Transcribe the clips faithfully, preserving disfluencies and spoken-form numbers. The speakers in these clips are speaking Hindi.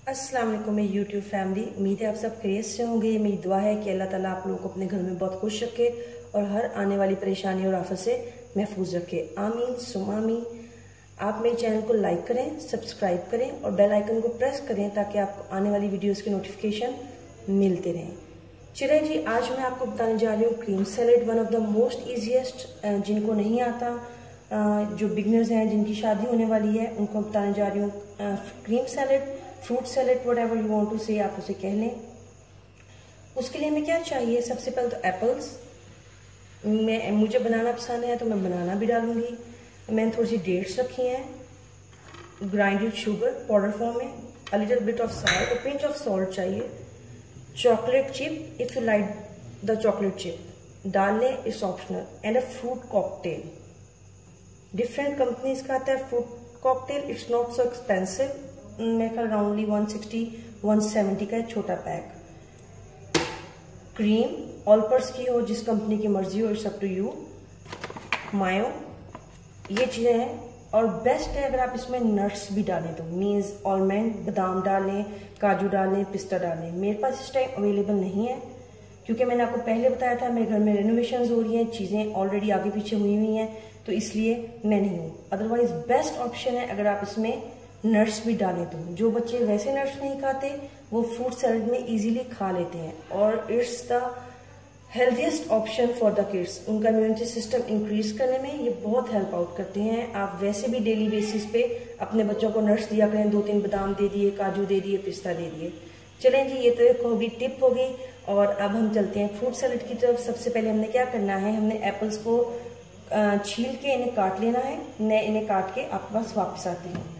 अस्सलाम वालेकुम मेरी यूट्यूब फैमिली। उम्मीद है आप सब खैरियत से होंगे। मेरी दुआ है कि अल्लाह ताला आप लोगों को अपने घर में बहुत खुश रखे और हर आने वाली परेशानी और आफत से महफूज रखे। आमीन सुम आमीन। आप मेरे चैनल को लाइक करें, सब्सक्राइब करें और बेल आइकन को प्रेस करें ताकि आपको आने वाली वीडियोस की नोटिफिकेशन मिलते रहें। चलें जी, आज मैं आपको बताने जा रही हूँ cream salad, one of the most easiest. जिनको नहीं आता, जो बिगनर्स हैं, जिनकी शादी होने वाली है, उनको बताने जा रही हूँ cream salad, fruit salad, whatever you want to say, आप उसे कह लें। उसके लिए हमें क्या चाहिए? सबसे पहले तो एप्पल्स। मैं मुझे बनाना पसंद है तो मैं बनाना भी डालूंगी। मैंने थोड़ी सी डेट्स रखी हैं, ग्राइंडेड शुगर पाउडर फॉर्म में, a little bit of salt, a pinch of salt चाहिए, chocolate chip if you like the chocolate chip डाल लें, it's optional, and a fruit cocktail. Different companies का आता है fruit cocktail, it's not so expensive. मेरे ख्याल roundly one sixty one seventy का एक छोटा पैक। क्रीम ऑलपर्स की हो, जिस कंपनी की मर्जी हो, it's up to you. Mayo, ये चीजें हैं। और बेस्ट है अगर आप इसमें नट्स भी डालें तो, मीन्स आलमंड, बादाम डालें, काजू डालें, पिस्ता डालें। मेरे पास इस टाइम अवेलेबल नहीं है क्योंकि मैंने आपको पहले बताया था मेरे घर में रेनोवेशंस हो रही हैं, चीजें ऑलरेडी आगे पीछे हुई हुई हैं, तो इसलिए मैं नहीं हूँ। अदरवाइज बेस्ट ऑप्शन है अगर आप इसमें नट्स भी डालें तो। जो बच्चे वैसे नट्स नहीं खाते वो फ्रूट सैलेड में इजीली खा लेते हैं और it's the healthiest option for the kids. उनका इम्यूनिटी सिस्टम इंक्रीज करने में ये बहुत हेल्प आउट करते हैं। आप वैसे भी डेली बेसिस पे अपने बच्चों को नट्स दिया करें, दो तीन बादाम दे दिए, काजू दे दिए, पिस्ता दे दिए। चलें जी, ये तो एक होगी टिप होगी। और अब हम चलते हैं फ्रूट सैलेड की तरफ। सबसे पहले हमने क्या करना है, हमने एप्पल्स को छील के इन्हें काट लेना है। मैं इन्हें काट के आपके पास वापस आती हूँ।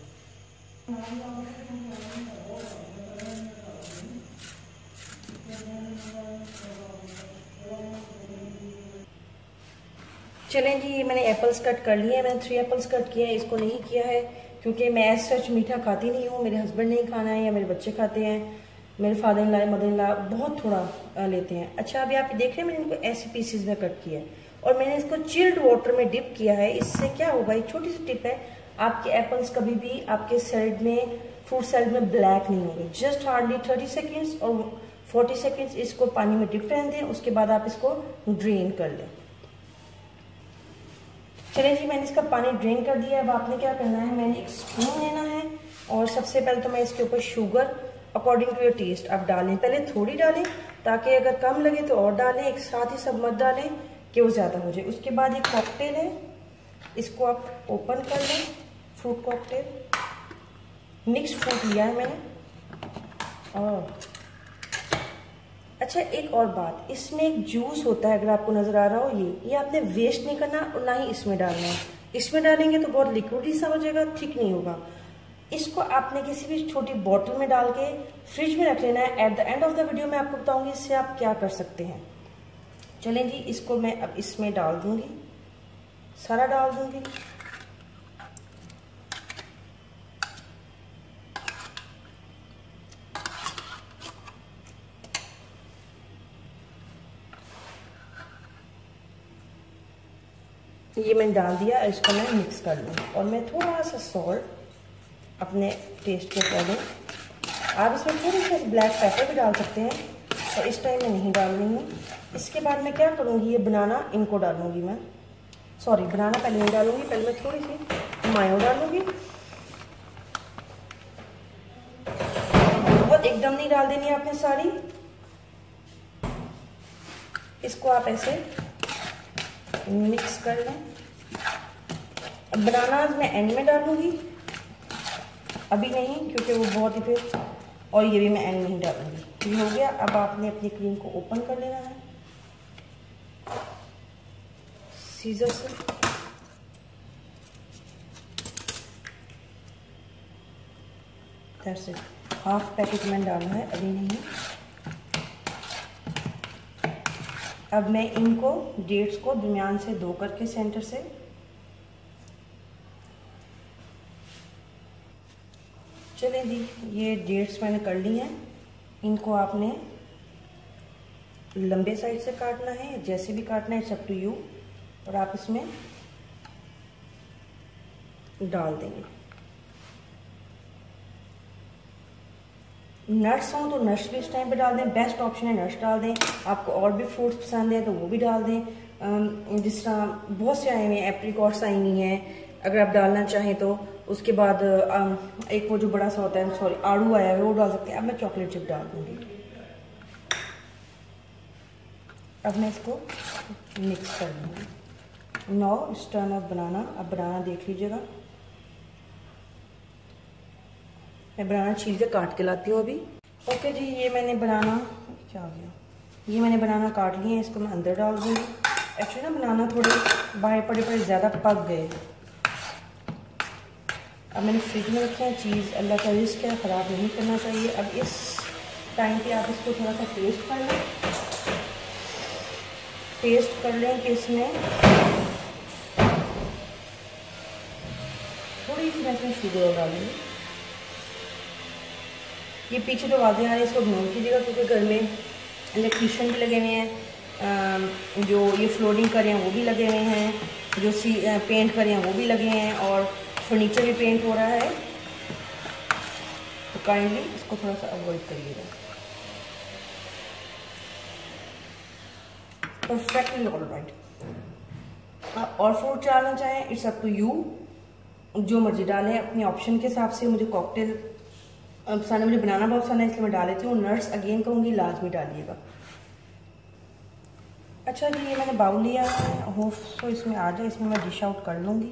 चलें जी, ये मैंने एप्पल्स कट कर लिए हैं। मैंने थ्री एप्पल्स कट किए हैं। इसको नहीं किया है क्योंकि मैं एज सच मीठा खाती नहीं हूँ, मेरे हस्बैंड नहीं खाना है या मेरे बच्चे खाते हैं, मेरे father in law, mother in law बहुत थोड़ा लेते हैं। अच्छा, अभी आप देख रहे हैं मैंने इनको ऐसे पीसेज में कट किया है और मैंने इसको चिल्ड वाटर में डिप किया है। इससे क्या होगा, एक छोटी सी टिप है, आपके एप्पल्स कभी भी आपके सैलेड में, फ्रूट सैलेड में ब्लैक नहीं होंगे। जस्ट हार्डली थर्टी सेकेंड्स और फोर्टी सेकेंड्स इसको पानी में डिप रहने दें, उसके बाद आप इसको ड्रेन कर लें। चलिए जी, मैंने इसका पानी ड्रेन कर दिया। अब आपने क्या करना है, मैंने एक स्पून लेना है और सबसे पहले तो मैं इसके ऊपर sugar according to your taste आप डालें। पहले थोड़ी डालें ताकि अगर कम लगे तो और डालें, एक साथ ही सब मत डालें कि वो ज़्यादा हो जाए। उसके बाद एक कॉकटेल है, इसको आप ओपन कर लें। फ्रूट कॉकटेल, मिक्स फ्रूट लिया है मैंने। और अच्छा, एक और बात, इसमें एक जूस होता है, अगर आपको नजर आ रहा हो, ये ये आपने वेस्ट नहीं करना और ना ही इसमें डालना है। इसमें डालेंगे तो बहुत लिक्विडी सा हो जाएगा, ठीक नहीं होगा। इसको आपने किसी भी छोटी बोतल में डाल के फ्रिज में रख लेना है। At the end of the video मैं आपको बताऊंगी इससे आप क्या कर सकते हैं। चलें जी, इसको मैं अब इसमें डाल दूंगी, सारा डाल दूंगी। ये मैंने डाल दिया, इसको मैं मिक्स कर लूँ और मैं थोड़ा सा सॉल्ट अपने टेस्ट के अकॉर्डिंग, आप इसमें थोड़ी सी ब्लैक पेपर भी डाल सकते हैं और इस टाइम मैं नहीं डाल रही हूँ। इसके बाद मैं क्या करूँगी, ये बनाना इनको डालूंगी मैं, सॉरी बनाना पहले नहीं डालूंगी, पहले मैं थोड़ी सी मायो डालूंगी। बहुत एकदम नहीं डाल देनी आपने सारी। इसको आप ऐसे मिक्स कर लें। बनाना मैं एंड में डालूंगी, अभी नहीं क्योंकि वो बहुत ही फिर, और ये भी मैं एंड में ही डालूंगी। ये हो गया। अब आपने अपनी क्रीम को ओपन कर लेना है सीजर से। That's it. हाफ पैकेट मैंने डालना है, अभी नहीं। अब मैं इनको डेट्स को दरमियान से दो करके सेंटर से, चलें जी, ये डेट्स मैंने कर ली हैं। इनको आपने लंबे साइड से काटना है, जैसे भी काटना है, इट्स अप टू यू। और आप इसमें डाल देंगे। नट्स हों तो नट्स भी इस टाइम पे डाल दें, बेस्ट ऑप्शन है नट्स डाल दें। आपको और भी फ्रूट्स पसंद है तो वो भी डाल दें। जिस तरह बहुत से आए हुए हैं, एप्रिकॉट्स आई हुई हैं, अगर आप डालना चाहें तो। उसके बाद एक वो जो बड़ा सा होता है, सॉरी आड़ू आया है, वो डाल सकते हैं। अब मैं चॉकलेट चिप डाल दूँगी। अब मैं इसको मिक्स कर दूँगी। Now it's turn of banana. अब बनाना देख लीजिएगा, मैं बनाना छील के काट के लाती हूँ अभी। ओके जी, ये मैंने बनाना क्या हो गया, ये मैंने बनाना काट लिए हैं, इसको मैं अंदर डाल दूँगी। एक्चुअली ना बनाना थोड़े बाहर पड़े पड़े ज़्यादा पक गए। अब मैंने फ्रिज में रखे हैं। चीज़ अल्लाह का रिस्क है, ख़राब नहीं करना चाहिए। अब इस टाइम पे आप इसको थोड़ा सा टेस्ट कर लें, टेस्ट कर लें कि इसमें थोड़ी सी मैं इसमें शुगर डालूँगी। ये पीछे जो आवाज़ें आ रही है इसको इग्नोर कीजिएगा, क्योंकि घर में इलेक्ट्रीशियन भी लगे हुए हैं, जो ये फ्लोरिंग कर रहे हैं वो भी लगे हुए हैं, जो सी पेंट कर रहे हैं वो भी लगे हैं, और फर्नीचर भी पेंट हो रहा है। तो काइंडली इसको थोड़ा सा अवॉइड करिएगा। Perfectly all right. आप और फ्रूट डालना चाहें, इट्स अप टू यू, जो मर्जी डालें अपने ऑप्शन के हिसाब से। मुझे कॉकटेल पसंद है, मुझे बनाना बहुत पसंद है, इसलिए मैं डाल लेती हूँ। नट्स अगेन कहूँगी लाजमी डालिएगा। अच्छा जी, ये मैंने बाउल लिया है, होप सो इसमें आ जाए, इसमें मैं डिश आउट कर लूँगी।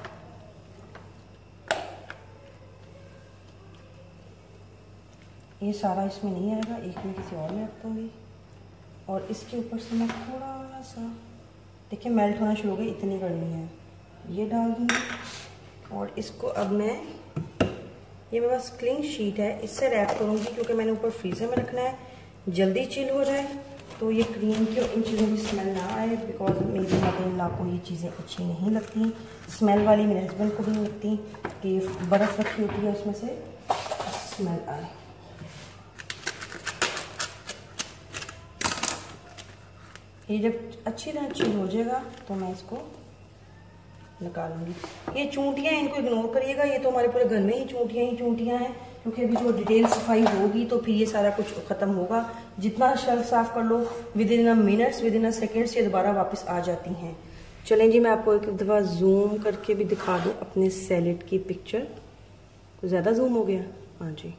ये सारा इसमें नहीं आएगा, एक में किसी और में रख दूँगी। और इसके ऊपर से मैं थोड़ा सा, देखिए मेल्ट होना शुरू हो गई, इतनी करनी है, ये डाल दूँगी। और इसको अब मैं, ये मेरे पास क्लिंग शीट है, इससे रैप करूँगी, क्योंकि मैंने ऊपर फ्रीज़र में रखना है, जल्दी चिल हो जाए, तो ये क्रीम की और इन चीज़ों की स्मेल ना आए। बिकॉज मेरी मदर इन लॉ को ये चीज़ें अच्छी नहीं लगती, स्मेल वाली मेरे हस्बैंड को भी नहीं लगती कि बर्फ़ रखी होती है उसमें से स्मेल आए। ये जब अच्छी तरह चिल हो जाएगा तो मैं इसको निकालूंगी। ये चूंटियाँ इनको इग्नोर करिएगा, ये तो हमारे पूरे घर में ही चूंटियाँ ही चूंटियाँ हैं, क्योंकि अभी जो डिटेल सफाई होगी तो फिर ये सारा कुछ ख़त्म होगा। जितना शेल्फ साफ़ कर लो, within a minutes, within a seconds ये दोबारा वापस आ जाती हैं। चलें जी, मैं आपको एक दफ़ा जूम करके भी दिखा दूँ अपने सैलेड की पिक्चर। तो ज़्यादा जूम हो गया, हाँ जी।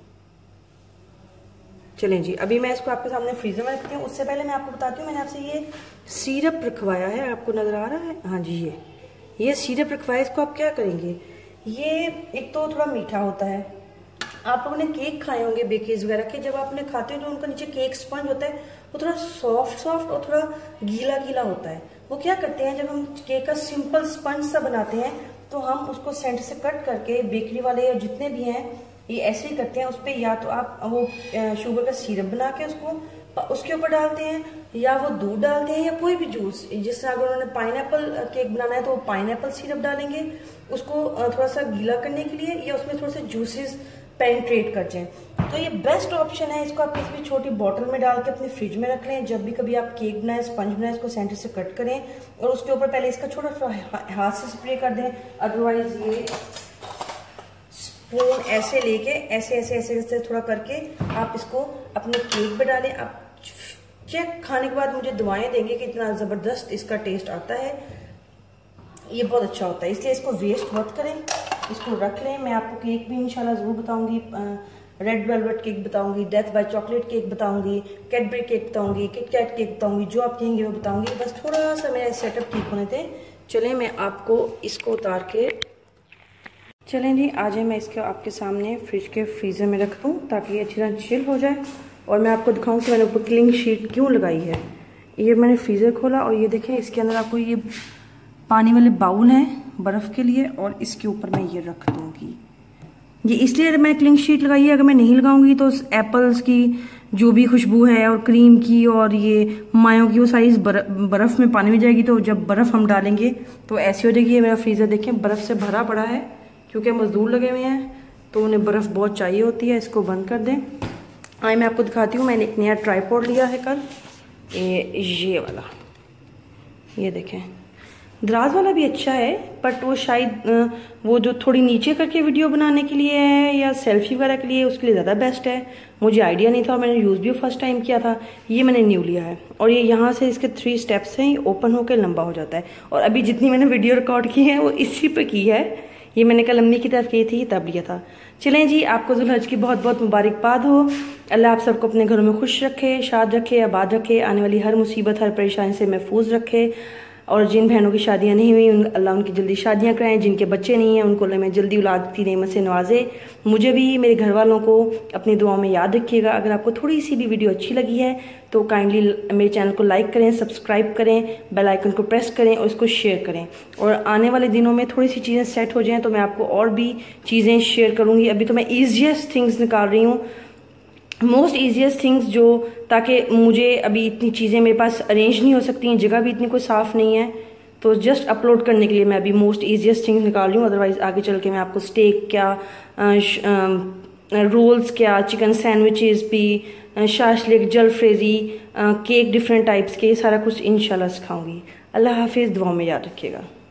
चलें जी, अभी मैं इसको आपके सामने फ्रीज़र में रखती हूँ। उससे पहले मैं आपको बताती हूँ, मैंने आपसे ये सिरप रखवाया है, आपको नज़र आ रहा है, हाँ जी, ये ये सिरप रखवाया। इसको आप क्या करेंगे, ये एक तो थोड़ा मीठा होता है। आप लोगों ने केक खाए होंगे बेकरीज वगैरह के, जब आपने खाते हो तो उनका नीचे केक स्पंज होता है, वो थोड़ा सॉफ्ट सॉफ्ट और थोड़ा गीला गीला होता है। वो क्या करते हैं, जब हम केक का सिंपल स्पंज सा बनाते हैं तो हम उसको सेंटर से कट करके, बेकरी वाले या जितने भी हैं ये ऐसे ही करते हैं, उस पर या तो आप वो शुगर का सिरप बना के उसको उसके ऊपर डालते हैं, या वो दूध डालते हैं, या कोई भी जूस। जिस तरह अगर उन्होंने पाइनएप्पल केक बनाना है तो वो पाइनएप्पल सिरप डालेंगे उसको थोड़ा सा गीला करने के लिए, या उसमें थोड़े से जूसेस पेनिट्रेट कर जाएं। तो ये बेस्ट ऑप्शन है। इसको आप किसी भी छोटी बॉटल में डाल के अपने फ्रिज में रख लें। जब भी कभी आप केक बनाएं, स्पंज बनाएं, इसको सेंटर से कट करें और उसके ऊपर पहले इसका छोटा सा हाथ से स्प्रे कर दें। अदरवाइज ये स्पून ऐसे लेके ऐसे ऐसे ऐसे ऐसे थोड़ा करके आप इसको अपने केक पे डालें। आप चेक खाने के बाद मुझे दुआएं देंगे कि इतना ज़बरदस्त इसका टेस्ट आता है, ये बहुत अच्छा होता है। इसलिए इसको वेस्ट मत करें, इसको रख लें। मैं आपको केक भी इंशाल्लाह ज़रूर बताऊंगी, रेड वेलवेट केक बताऊंगी, डेथ बाय चॉकलेट केक बताऊंगी, कैडबरी केक बताऊंगी, किटकैट केक बताऊंगी, जो आप कहेंगे वो बताऊंगी। बस थोड़ा सा मेरा सेटअप ठीक होने दें। चलें मैं आपको इसको उतार के, चलें जी आ जाए, मैं इसको आपके सामने फ्रिज के फ्रीज़र में रख दूँ ताकि ये अच्छी तरह चिल हो जाए। और मैं आपको दिखाऊं कि मैंने ऊपर क्लिंग शीट क्यों लगाई है। ये मैंने फ्रीज़र खोला और ये देखें, इसके अंदर आपको ये पानी वाले बाउल हैं बर्फ़ के लिए, और इसके ऊपर मैं ये रख दूँगी। ये इसलिए मैंने क्लिंग शीट लगाई है, अगर मैं नहीं लगाऊंगी तो एप्पल्स की जो भी खुशबू है और क्रीम की और ये मायों की वो सारी बर्फ़ में पानी में जाएगी। तो जब बर्फ़ हम डालेंगे तो ऐसी हो जाएगी। ये मेरा फ्रीज़र देखें बर्फ़ से भरा पड़ा है, क्योंकि मज़दूर लगे हुए हैं तो उन्हें बर्फ़ बहुत चाहिए होती है। इसको बंद कर दें। आए मैं आपको दिखाती हूँ, मैंने एक नया ट्राइपॉड लिया है कल, ये ये वाला, ये देखें दराज वाला भी अच्छा है, बट वो शायद वो जो थोड़ी नीचे करके वीडियो बनाने के लिए है या सेल्फी वगैरह के लिए, उसके लिए ज़्यादा बेस्ट है। मुझे आइडिया नहीं था और मैंने यूज़ भी फर्स्ट टाइम किया था। ये मैंने न्यू लिया है और ये यहाँ से इसके थ्री स्टेप्स हैं, ये ओपन होकर लंबा हो जाता है। और अभी जितनी मैंने वीडियो रिकॉर्ड की है वो इसी पे की है। ये मैंने कल अम्मी की तरफ की थी तब लिया था। चलें जी, आपको जुलहज की बहुत बहुत मुबारकबाद हो। अल्लाह आप सबको अपने घरों में खुश रखे, शाद रखे, आबाद रखे, आने वाली हर मुसीबत हर परेशानी से महफूज रखे। और जिन बहनों की शादियां नहीं हुई उन अल्लाह उनकी जल्दी शादियां कराएं, जिनके बच्चे नहीं हैं उनको अल्लाह में जल्दी औलाद की नेमत से नवाजे। मुझे भी मेरे घर वालों को अपनी दुआओं में याद रखिएगा। अगर आपको थोड़ी सी भी वीडियो अच्छी लगी है तो काइंडली मेरे चैनल को लाइक करें, सब्सक्राइब करें, बेल आइकन को प्रेस करें और इसको शेयर करें। और आने वाले दिनों में थोड़ी सी चीज़ें सेट हो जाएँ तो मैं आपको और भी चीज़ें शेयर करूँगी। अभी तो मैं ईजिएस्ट थिंग्स निकाल रही हूँ, मोस्ट ईजिएस्ट थिंग्स, जो ताकि मुझे अभी इतनी चीज़ें मेरे पास अरेंज नहीं हो सकती हैं, जगह भी इतनी कोई साफ़ नहीं है, तो जस्ट अपलोड करने के लिए मैं अभी मोस्ट ईजिएस्ट थिंग्स निकाल रही हूँ। अदरवाइज आगे चल के मैं आपको स्टेक क्या, रोल्स क्या, चिकन सैंडविचेस भी, शाशलिक, जलफ्रेजी, केक डिफरेंट टाइप्स के, सारा कुछ इंशाल्लाह सिखाऊंगी। अल्लाह हाफिज़, दुआ में याद रखिएगा।